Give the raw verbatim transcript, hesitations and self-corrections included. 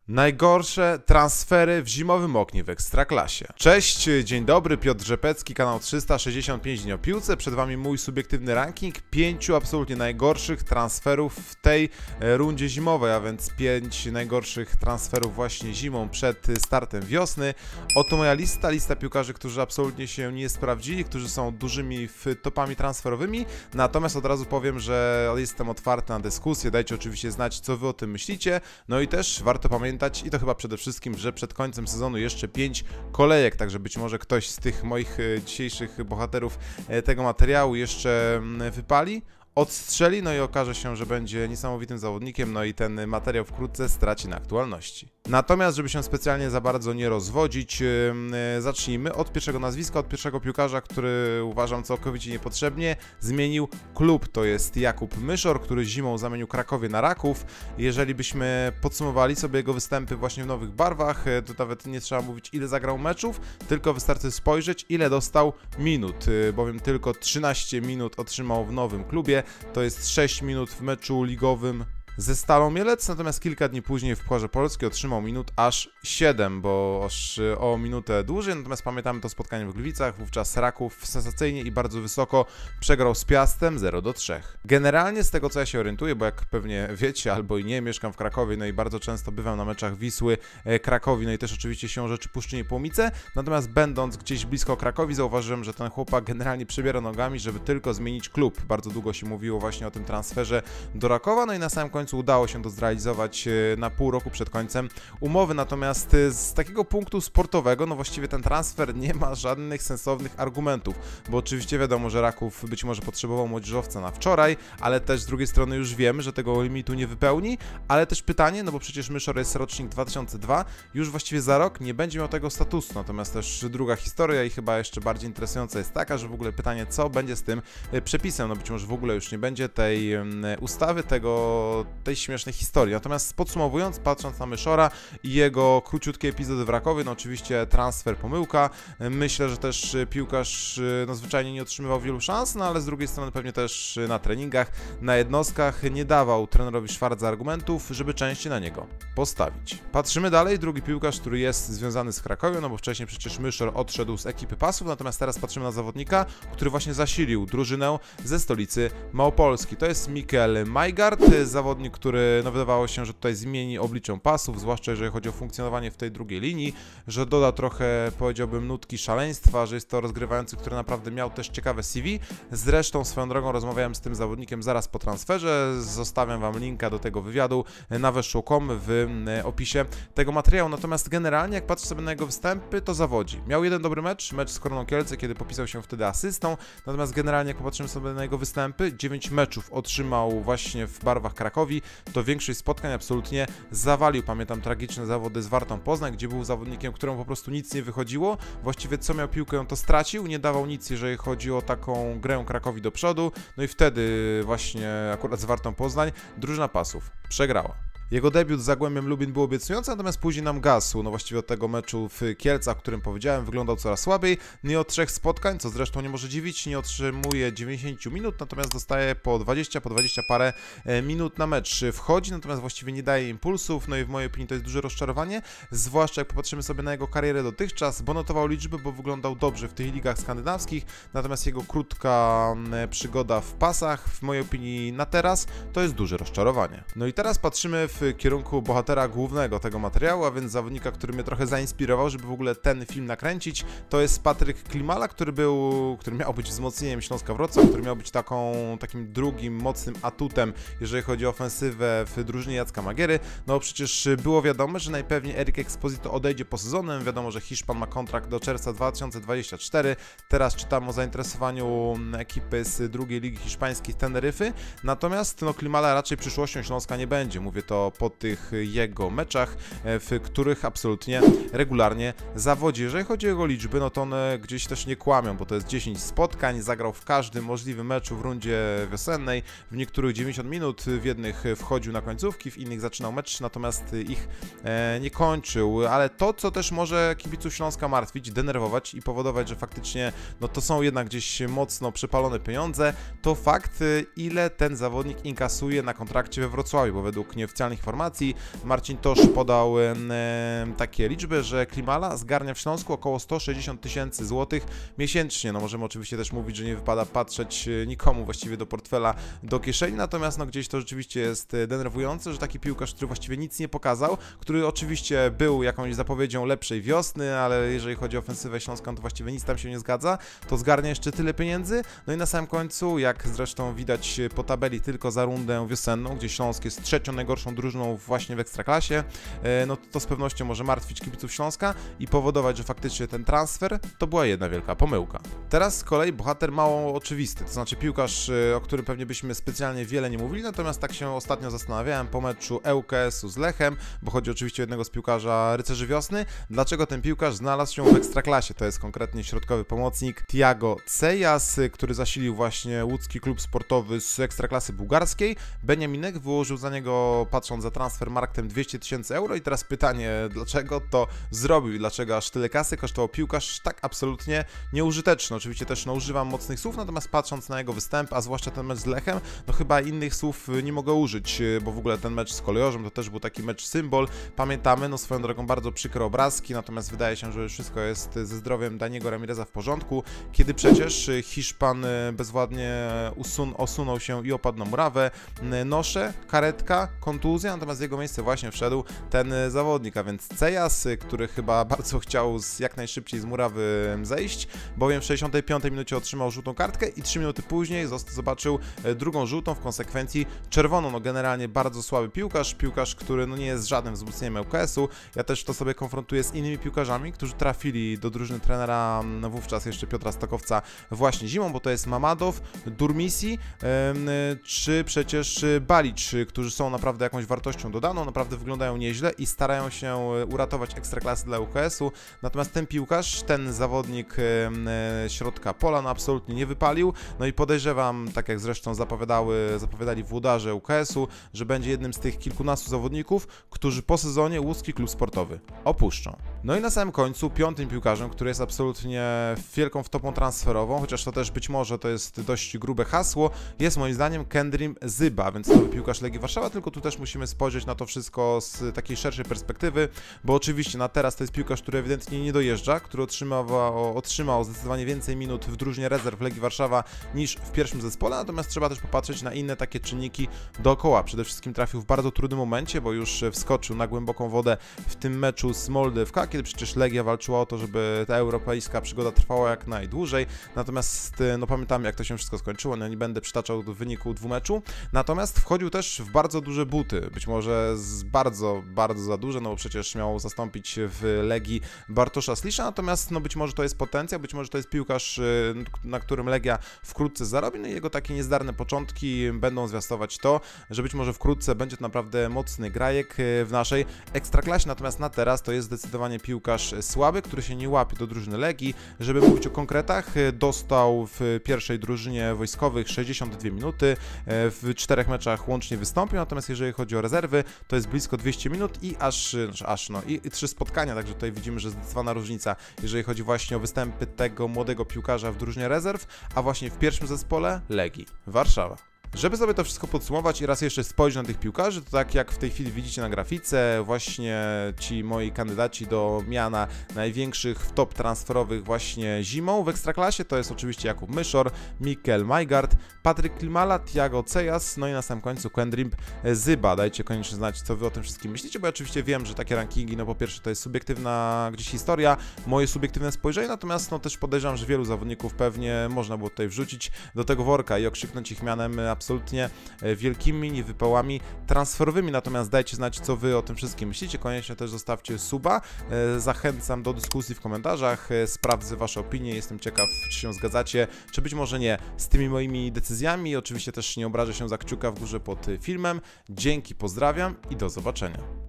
Najgorsze transfery w zimowym oknie w Ekstraklasie. Cześć, dzień dobry, Piotr Rzepecki, kanał trzysta sześćdziesiąt pięć dni o piłce. Przed Wami mój subiektywny ranking pięciu absolutnie najgorszych transferów w tej rundzie zimowej, a więc pięć najgorszych transferów właśnie zimą przed startem wiosny. Oto moja lista, lista piłkarzy, którzy absolutnie się nie sprawdzili, którzy są dużymi topami transferowymi. Natomiast od razu powiem, że jestem otwarty na dyskusję, dajcie oczywiście znać, co Wy o tym myślicie. No i też warto pamiętać, i to chyba przede wszystkim, że przed końcem sezonu jeszcze pięć kolejek, także być może ktoś z tych moich dzisiejszych bohaterów tego materiału jeszcze wypali, odstrzeli, no i okaże się, że będzie niesamowitym zawodnikiem, no i ten materiał wkrótce straci na aktualności. Natomiast, żeby się specjalnie za bardzo nie rozwodzić, yy, zacznijmy od pierwszego nazwiska, od pierwszego piłkarza, który uważam całkowicie niepotrzebnie zmienił klub. To jest Jakub Myszor, który zimą zamienił Krakowie na Raków. Jeżeli byśmy podsumowali sobie jego występy właśnie w nowych barwach, to nawet nie trzeba mówić, ile zagrał meczów, tylko wystarczy spojrzeć, ile dostał minut, yy, bowiem tylko trzynaście minut otrzymał w nowym klubie. To jest sześć minut w meczu ligowym ze Stalą Mielec, natomiast kilka dni później w Pucharze Polski otrzymał minut aż siedem, bo aż o minutę dłużej, natomiast pamiętamy to spotkanie w Gliwicach, wówczas Raków sensacyjnie i bardzo wysoko przegrał z Piastem zero do trzech. Generalnie z tego, co ja się orientuję, bo jak pewnie wiecie albo i nie, mieszkam w Krakowie, no i bardzo często bywam na meczach Wisły, Krakowi, no i też oczywiście się rzeczy Puszczynie Połomice, natomiast będąc gdzieś blisko Krakowi zauważyłem, że ten chłopak generalnie przebiera nogami, żeby tylko zmienić klub. Bardzo długo się mówiło właśnie o tym transferze do Rakowa, no i na samym końcu udało się to zrealizować na pół roku przed końcem umowy, natomiast z takiego punktu sportowego, no właściwie ten transfer nie ma żadnych sensownych argumentów, bo oczywiście wiadomo, że Raków być może potrzebował młodzieżowca na wczoraj, ale też z drugiej strony już wiemy, że tego limitu nie wypełni, ale też pytanie, no bo przecież Myszor jest rocznik dwa tysiące drugi, już właściwie za rok nie będzie miał tego statusu, natomiast też druga historia i chyba jeszcze bardziej interesująca jest taka, że w ogóle pytanie, co będzie z tym przepisem, no być może w ogóle już nie będzie tej ustawy, tego tej śmiesznej historii. Natomiast podsumowując, patrząc na Myszora i jego króciutkie epizody w Rakowie, no oczywiście transfer pomyłka. Myślę, że też piłkarz no zwyczajnie nie otrzymywał wielu szans, no ale z drugiej strony pewnie też na treningach, na jednostkach nie dawał trenerowi Szwarca argumentów, żeby częściej na niego postawić. Patrzymy dalej, drugi piłkarz, który jest związany z Krakowem, no bo wcześniej przecież Myszor odszedł z ekipy Pasów, natomiast teraz patrzymy na zawodnika, który właśnie zasilił drużynę ze stolicy Małopolski. To jest Mikkel Majgaard, zawodnik, który no wydawało się, że tutaj zmieni oblicze Pasów, zwłaszcza jeżeli chodzi o funkcjonowanie w tej drugiej linii, że doda trochę, powiedziałbym, nutki szaleństwa, że jest to rozgrywający, który naprawdę miał też ciekawe C V. Zresztą swoją drogą rozmawiałem z tym zawodnikiem zaraz po transferze, zostawiam Wam linka do tego wywiadu na weszło kropka com w opisie tego materiału, natomiast generalnie jak patrzę sobie na jego występy, to zawodzi. Miał jeden dobry mecz, mecz z Koroną Kielce, kiedy popisał się wtedy asystą, natomiast generalnie jak popatrzymy sobie na jego występy, dziewięć meczów otrzymał właśnie w barwach Krakowi, to większość spotkań absolutnie zawalił. Pamiętam tragiczne zawody z Wartą Poznań, gdzie był zawodnikiem, któremu po prostu nic nie wychodziło. Właściwie co miał piłkę, on to stracił, nie dawał nic, jeżeli chodzi o taką grę Krakowi do przodu. No i wtedy właśnie akurat z Wartą Poznań drużyna Pasów przegrała. Jego debiut z Zagłębiem Lubin był obiecujący, natomiast później nam gasł. No właściwie od tego meczu w Kielcach, o którym powiedziałem, wyglądał coraz słabiej. Nie od trzech spotkań, co zresztą nie może dziwić, nie otrzymuje dziewięćdziesiąt minut, natomiast dostaje po dwadzieścia, po dwadzieścia parę minut na mecz. Wchodzi, natomiast właściwie nie daje impulsów, no i w mojej opinii to jest duże rozczarowanie, zwłaszcza jak popatrzymy sobie na jego karierę dotychczas, bo notował liczby, bo wyglądał dobrze w tych ligach skandynawskich, natomiast jego krótka przygoda w pasach, w mojej opinii na teraz, to jest duże rozczarowanie. No i teraz patrzymy w w kierunku bohatera głównego tego materiału, a więc zawodnika, który mnie trochę zainspirował, żeby w ogóle ten film nakręcić. To jest Patryk Klimala, który był, który miał być wzmocnieniem Śląska Wrocław, który miał być taką, takim drugim mocnym atutem, jeżeli chodzi o ofensywę w drużynie Jacka Magiery. No przecież było wiadomo, że najpewniej Eric Exposito odejdzie po sezonem. Wiadomo, że Hiszpan ma kontrakt do czerwca dwa tysiące dwudziestego czwartego. Teraz czytam o zainteresowaniu ekipy z drugiej ligi hiszpańskiej Teneryfy. Natomiast no, Klimala raczej przyszłością Śląska nie będzie. Mówię to po tych jego meczach, w których absolutnie regularnie zawodzi. Jeżeli chodzi o jego liczby, no to one gdzieś też nie kłamią, bo to jest dziesięć spotkań, zagrał w każdym możliwym meczu w rundzie wiosennej, w niektórych dziewięćdziesiąt minut, w jednych wchodził na końcówki, w innych zaczynał mecz, natomiast ich e, nie kończył, ale to, co też może kibiców Śląska martwić, denerwować i powodować, że faktycznie no to są jednak gdzieś mocno przepalone pieniądze, to fakt, ile ten zawodnik inkasuje na kontrakcie we Wrocławiu, bo według nieoficjalnych takich formacji. Marcin Tosz podał e, takie liczby, że Klimala zgarnia w Śląsku około sto sześćdziesiąt tysięcy złotych miesięcznie. No możemy oczywiście też mówić, że nie wypada patrzeć nikomu właściwie do portfela, do kieszeni, natomiast no gdzieś to rzeczywiście jest denerwujące, że taki piłkarz, który właściwie nic nie pokazał, który oczywiście był jakąś zapowiedzią lepszej wiosny, ale jeżeli chodzi o ofensywę śląską, to właściwie nic tam się nie zgadza, to zgarnia jeszcze tyle pieniędzy. No i na samym końcu, jak zresztą widać po tabeli tylko za rundę wiosenną, gdzie Śląsk jest trzecią najgorszą drużyną właśnie w Ekstraklasie, no to z pewnością może martwić kibiców Śląska i powodować, że faktycznie ten transfer to była jedna wielka pomyłka. Teraz z kolei bohater mało oczywisty, to znaczy piłkarz, o którym pewnie byśmy specjalnie wiele nie mówili, natomiast tak się ostatnio zastanawiałem po meczu E U K S u z Lechem, bo chodzi oczywiście o jednego z piłkarza Rycerzy Wiosny, dlaczego ten piłkarz znalazł się w Ekstraklasie. To jest konkretnie środkowy pomocnik Tiago Cejas, który zasilił właśnie łódzki klub sportowy z Ekstraklasy bułgarskiej. Beniaminek wyłożył za niego, patrząc za transfer marktem, dwieście tysięcy euro i teraz pytanie, dlaczego to zrobił i dlaczego aż tyle kasy kosztował piłkarz tak absolutnie nieużyteczny. Oczywiście też no, używam mocnych słów, natomiast patrząc na jego występ, a zwłaszcza ten mecz z Lechem, no chyba innych słów nie mogę użyć, bo w ogóle ten mecz z Kolejorzem to też był taki mecz symbol. Pamiętamy, no swoją drogą bardzo przykre obrazki, natomiast wydaje się, że wszystko jest ze zdrowiem Daniego Ramireza w porządku, kiedy przecież Hiszpan bezwładnie usun osunął się i opadł na murawę. Nosze, karetka, kontuzja, natomiast w jego miejsce właśnie wszedł ten zawodnik, a więc Cejas, który chyba bardzo chciał z, jak najszybciej z murawy zejść, bowiem w sześćdziesiątej piątej minucie otrzymał żółtą kartkę i trzy minuty później zobaczył drugą żółtą, w konsekwencji czerwoną. No generalnie bardzo słaby piłkarz, piłkarz, który no nie jest żadnym wzmocnieniem E U K S u. Ja też to sobie konfrontuję z innymi piłkarzami, którzy trafili do drużyny trenera no wówczas jeszcze Piotra Stokowca właśnie zimą, bo to jest Mamadow, Durmisi, yy, czy przecież Balicz, którzy są naprawdę jakąś wartością dodaną, naprawdę wyglądają nieźle i starają się uratować Ekstraklasy dla E U K S u. Natomiast ten piłkarz, ten zawodnik yy, środka pola, no absolutnie nie wypalił. No i podejrzewam, tak jak zresztą zapowiadały, zapowiadali włodarze E U K S u, że będzie jednym z tych kilkunastu zawodników, którzy po sezonie łódzki klub sportowy opuszczą. No i na samym końcu piątym piłkarzem, który jest absolutnie wielką wtopą transferową, chociaż to też być może to jest dość grube hasło, jest moim zdaniem Kendrim Zyba, więc nowy piłkarz Legii Warszawa, tylko tu też musimy spojrzeć na to wszystko z takiej szerszej perspektywy, bo oczywiście na teraz to jest piłkarz, który ewidentnie nie dojeżdża, który otrzymał, otrzymał zdecydowanie więcej minut w drużynie rezerw Legii Warszawa niż w pierwszym zespole, natomiast trzeba też popatrzeć na inne takie czynniki dookoła. Przede wszystkim trafił w bardzo trudnym momencie, bo już wskoczył na głęboką wodę w tym meczu z Moldywka, kiedy przecież Legia walczyła o to, żeby ta europejska przygoda trwała jak najdłużej, natomiast no pamiętamy, jak to się wszystko skończyło, no nie będę przytaczał do wyniku dwumeczu, natomiast wchodził też w bardzo duże buty, być może z bardzo, bardzo za duże, no bo przecież miał zastąpić w Legii Bartosza Slisza, natomiast no być może to jest potencjał, być może to jest piłkarz, na którym Legia wkrótce zarobi, no i jego takie niezdarne początki będą zwiastować to, że być może wkrótce będzie to naprawdę mocny grajek w naszej Ekstraklasie, natomiast na teraz to jest zdecydowanie piłkarz słaby, który się nie łapie do drużyny Legii. Żeby mówić o konkretach, dostał w pierwszej drużynie wojskowych sześćdziesiąt dwie minuty, w czterech meczach łącznie wystąpił, natomiast jeżeli chodzi o rezerwy, to jest blisko dwieście minut i aż, znaczy aż no, i, i trzy spotkania, także tutaj widzimy, że zdecydowana różnica, jeżeli chodzi właśnie o występy tego młodego piłkarza w drużynie rezerw, a właśnie w pierwszym zespole Legii Warszawa. Żeby sobie to wszystko podsumować i raz jeszcze spojrzeć na tych piłkarzy, to tak jak w tej chwili widzicie na grafice, właśnie ci moi kandydaci do miana największych top transferowych właśnie zimą w Ekstraklasie, to jest oczywiście Jakub Myszor, Mikkel Majgard, Patryk Klimala, Tiago Cejas, no i na samym końcu Kendrim Zyba. Dajcie koniecznie znać, co wy o tym wszystkim myślicie, bo ja oczywiście wiem, że takie rankingi, no po pierwsze to jest subiektywna gdzieś historia, moje subiektywne spojrzenie, natomiast no też podejrzewam, że wielu zawodników pewnie można było tutaj wrzucić do tego worka i okrzyknąć ich mianem absolutnie wielkimi niewypałami transferowymi, natomiast dajcie znać, co wy o tym wszystkim myślicie, koniecznie też zostawcie suba, zachęcam do dyskusji w komentarzach, sprawdzę wasze opinie, jestem ciekaw, czy się zgadzacie, czy być może nie z tymi moimi decyzjami, oczywiście też nie obrażę się za kciuka w górze pod filmem, dzięki, pozdrawiam i do zobaczenia.